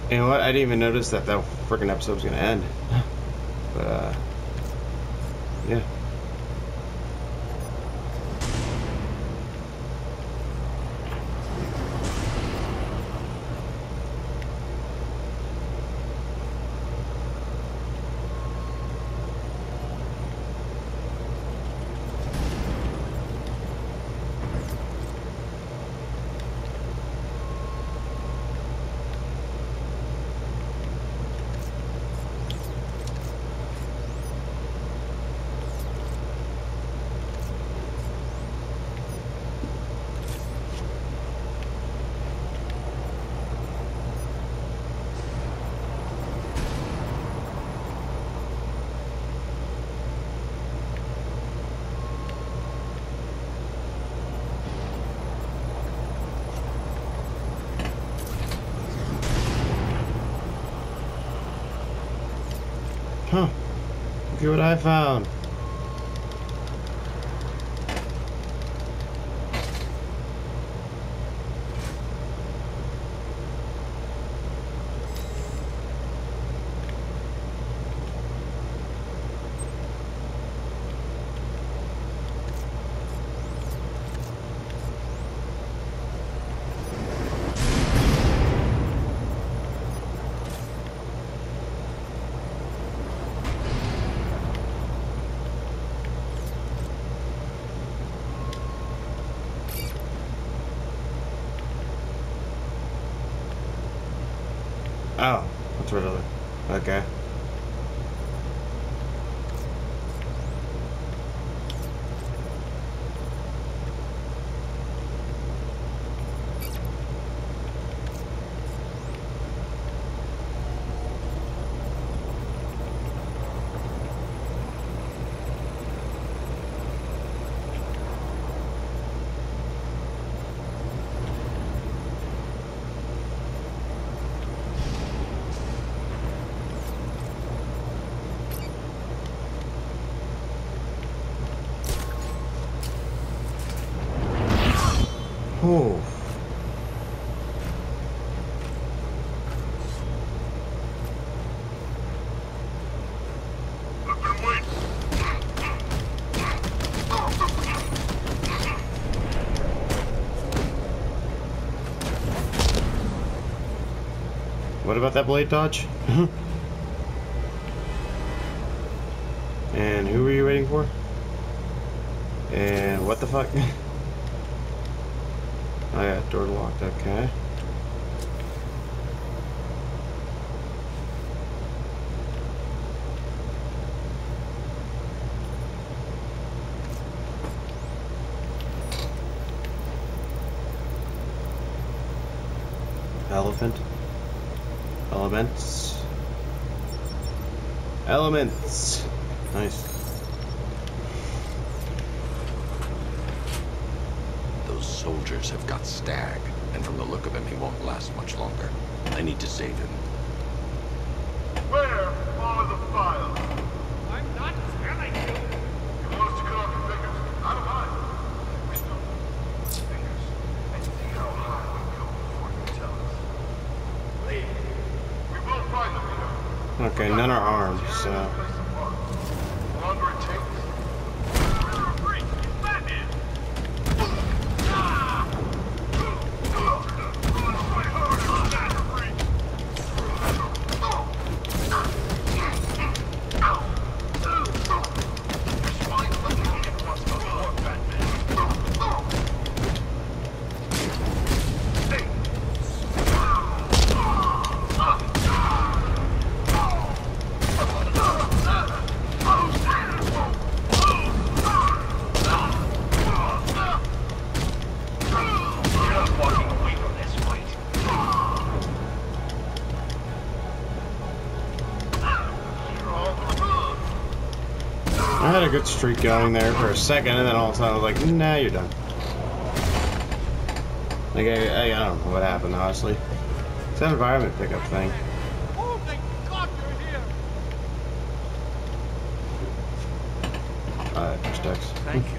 You know what? I didn't even notice that freaking episode was gonna end. But yeah. Huh. Look at what I found. Oh, that's right over there. Okay. Oh. What about that blade dodge? And who were you waiting for? And what the fuck? Oh yeah, door locked, okay. Elephant. Elements. Elements. Nice. Those soldiers have got Stag, and from the look of him, he won't last much longer. I need to save him. Where are the files? I'm not telling you. You want us to cut off your fingers? I don't mind. We still fingers and see how high we go before you tell us. Leave. We will find them, you know. Okay, none are armed, so. The longer it takes. I had a good streak going there for a second, and then all of a sudden I was like, nah, you're done. Like, I don't know what happened, honestly. It's that environment pickup thing. Oh, thank God you're here! Sticks. Thank you.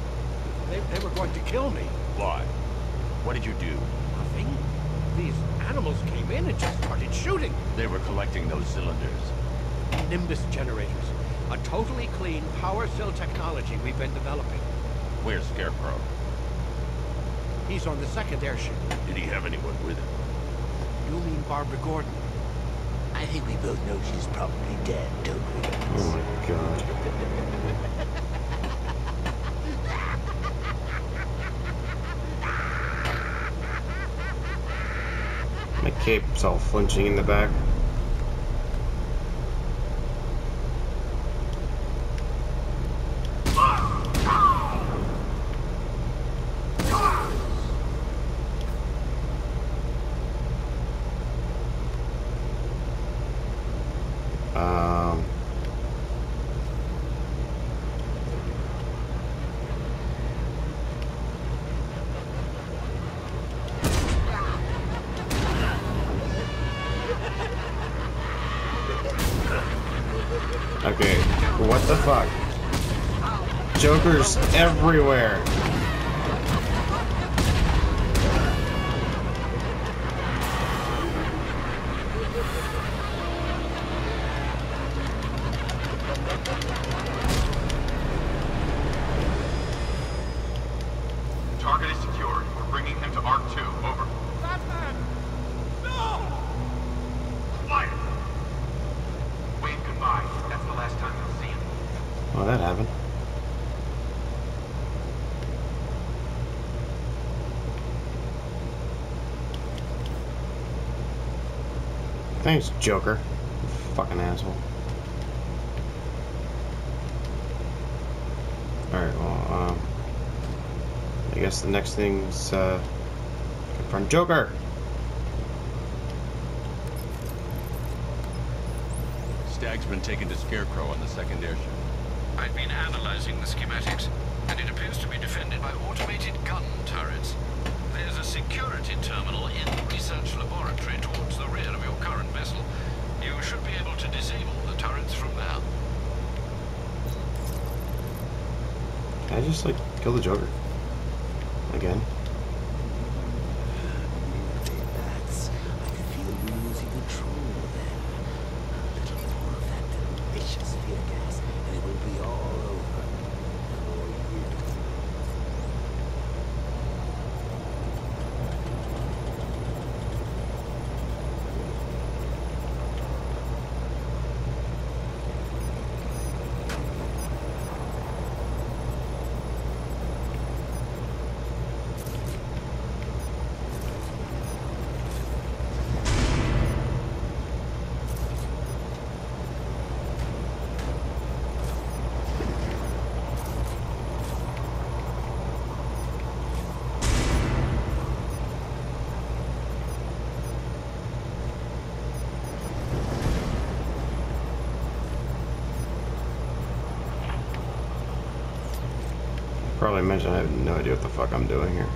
They were going to kill me. Why? What did you do? Nothing. These animals came in and just started shooting. They were collecting those cylinders. Nimbus generators. A totally clean power cell technology we've been developing. Where's Scarecrow? He's on the second airship. Did he have anyone with him? You mean Barbara Gordon? I think we both know she's probably dead, don't we? Oh my god. My cape's all flinching in the back. Okay, what the fuck? Joker's everywhere. Target is secured. We're bringing him to Arc 2. Over. Batman! No! Quiet! Wave goodbye. That's the last time you'll see him. Oh, that happened. Thanks, Joker. You fucking asshole. Alright, well, I guess the next thing's, confront Joker! Stag's been taken to Scarecrow on the second airship. I've been analyzing the schematics, and it appears to be defended by automated gun turrets. There's a security terminal in the research laboratory towards the rear of your current vessel. You should be able to disable the turrets from there. Can I just, like, kill the Joker? Again? That's... I could feel you losing control there. A little more of that delicious fear gas, and it will be all over. For you. Probably mentioned I have no idea what the fuck I'm doing here.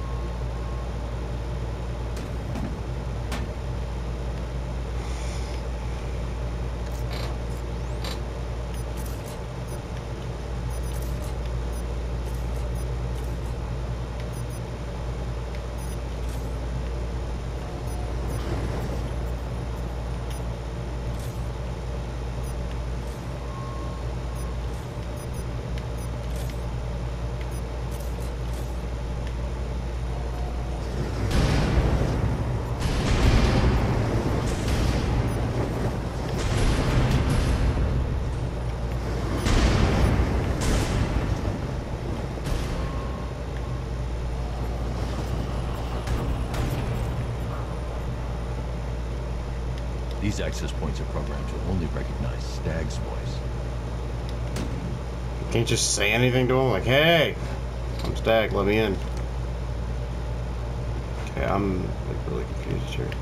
These access points are programmed to only recognize Stag's voice. You can't just say anything to him like, hey, I'm Stag, let me in. Okay, I'm like really confused here.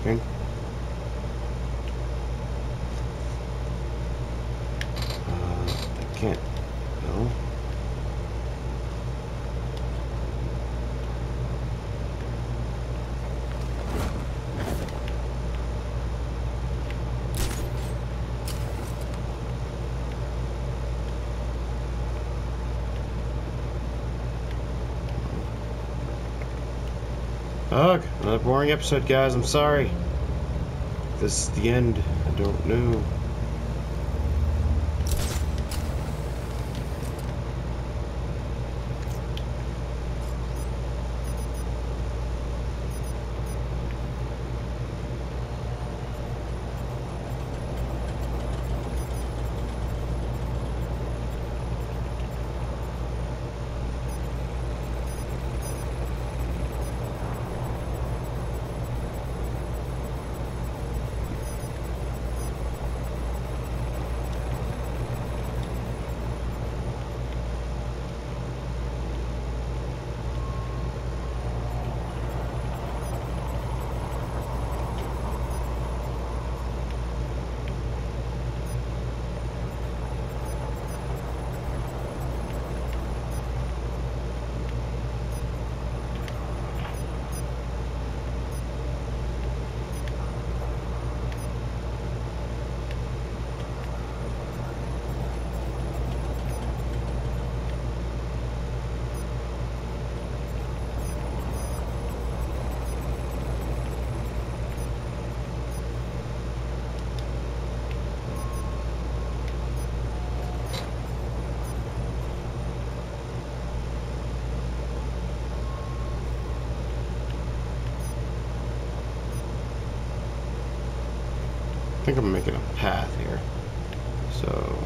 working. I can't. No. Ugh, another boring episode, guys. I'm sorry. If this is the end. I don't know. I think I'm making a path here. So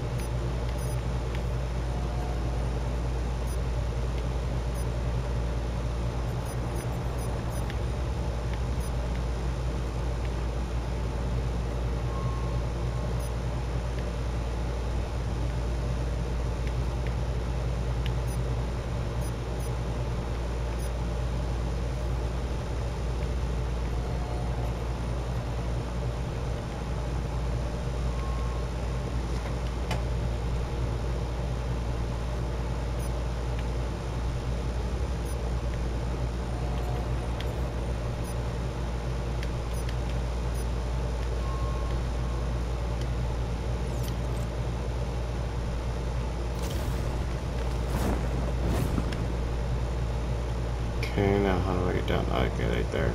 okay, now how do I get down? Okay, right there.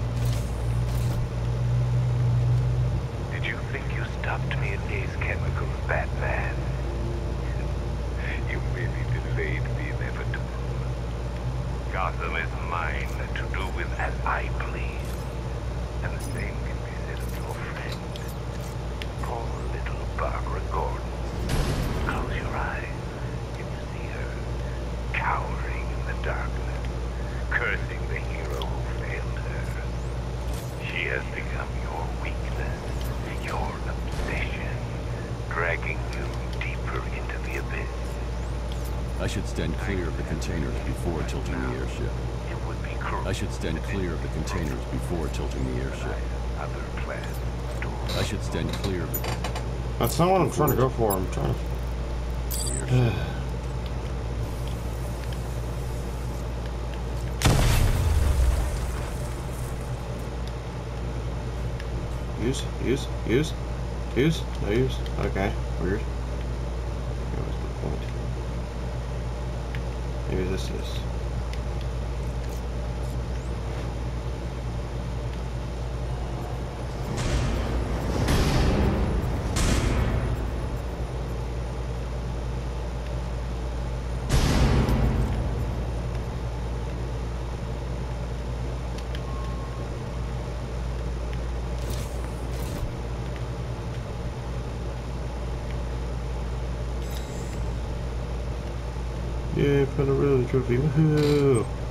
Did you think you stopped me at Days Chemicals, Batman? You merely delayed the inevitable. Gotham is mine to do with as I please. And the same can be said of your friend. Poor little Barbara Gordon. Close your eyes and you see her cowering in the darkness, cursing the hero who failed her. She has become your weakness, your obsession, dragging you deeper into the abyss. I should stand clear of the containers before tilting the airship. It would be cruel. I should stand clear of the containers before tilting the airship. Other plans in store. I should stand clear of the That's not what I'm trying to go for. I'm trying to. airship. Use? No use? Okay, weird. That was the point. Maybe this is. Yeah, found a really trophy. Woohoo!